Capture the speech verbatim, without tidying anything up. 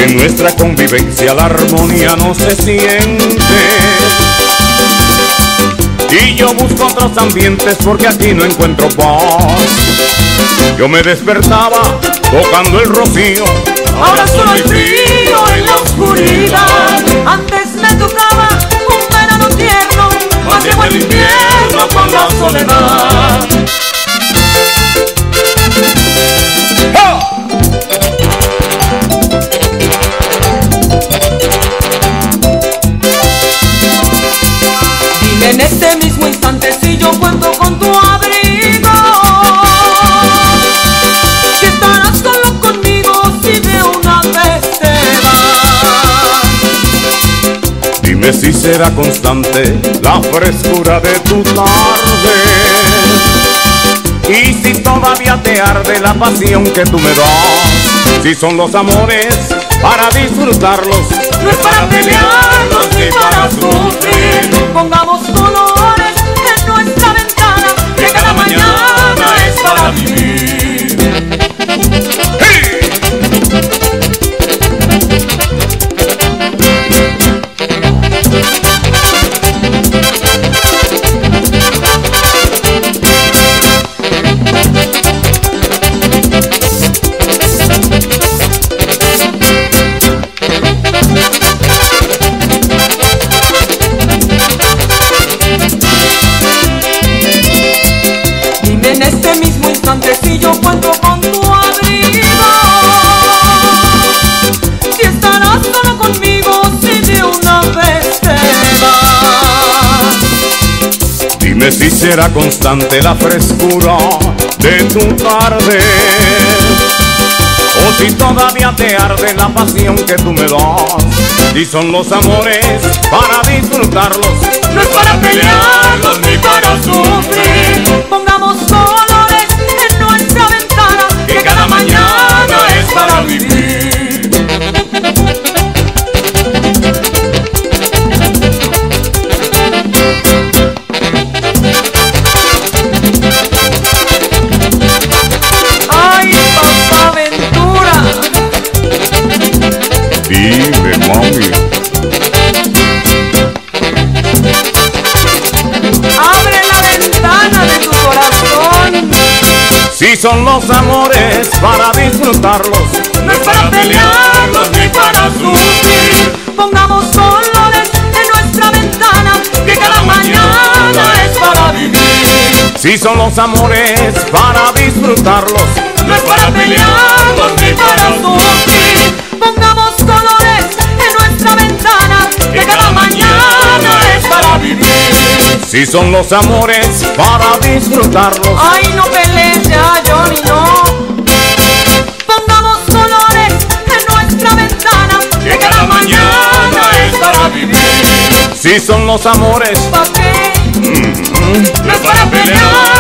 En nuestra convivencia la armonía no se siente, y yo busco otros ambientes porque aquí no encuentro paz. Yo me despertaba tocando el rocío, ahora solo hay frío en la oscuridad. Antes me tocaba un verano tierno, más llegó el invierno con la soledad. ¡Oh! Dime en este mismo instante si yo cuento con tu abrigo, si estarás solo conmigo si de una vez te vas. Dime si será constante la frescura de tu tarde, y si todavía te arde la pasión que tú me das. Si son los amores para disfrutarlos, no es para pelearnos ni para sufrir. Pongamos colores en nuestra ventana, que cada mañana es para vivir. ¡Hey! En este mismo instante si yo cuento con tu abrigo, si estarás solo conmigo si de una vez te vas. Dime si será constante la frescura de tu tarde, o si todavía te arde la pasión que tú me das. Si son los amores para disfrutarlos, no es para pelearlos ni para sufrir. Pongamos colores en nuestra ventana, que cada mañana es para vivir. Ay, papá Ventura. dime mami. Abre la ventana de tu corazón. Si son los amores para disfrutarlos, No es para pelearlos ni para sufrir. Pongamos colores en nuestra ventana, que cada mañana es para vivir. si son los amores para disfrutarlos, No es para pelearlos ni para sufrir. Pongamos colores en nuestra ventana, que cada mañana es para vivir. si son los amores para disfrutarlos. Ay, no pelees ya, Johnny, no. Pongamos colores en nuestra ventana, que cada mañana es para vivir. Si son los amores, ¿Pa' qué? mm, No es para pelear.